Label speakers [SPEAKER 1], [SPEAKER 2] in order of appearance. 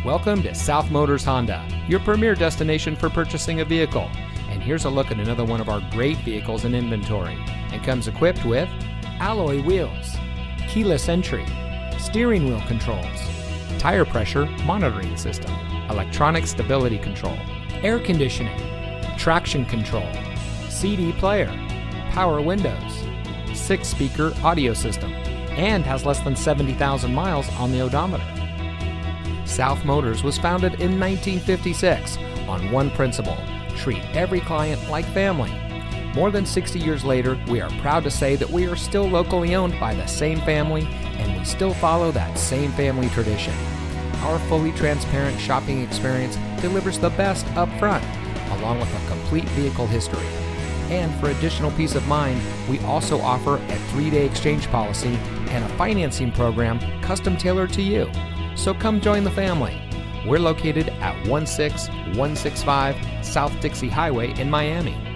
[SPEAKER 1] Welcome to South Motors Honda, your premier destination for purchasing a vehicle. And here's a look at another one of our great vehicles in inventory. And comes equipped with alloy wheels, keyless entry, steering wheel controls, tire pressure monitoring system, electronic stability control, air conditioning, traction control, CD player, power windows, 6-speaker audio system, and has less than 70,000 miles on the odometer. South Motors was founded in 1956 on one principle: treat every client like family. More than 60 years later, we are proud to say that we are still locally owned by the same family, and we still follow that same family tradition. Our fully transparent shopping experience delivers the best up front, along with a complete vehicle history. And for additional peace of mind, we also offer a 3-day exchange policy and a financing program custom tailored to you. So come join the family. We're located at 16165 South Dixie Highway in Miami.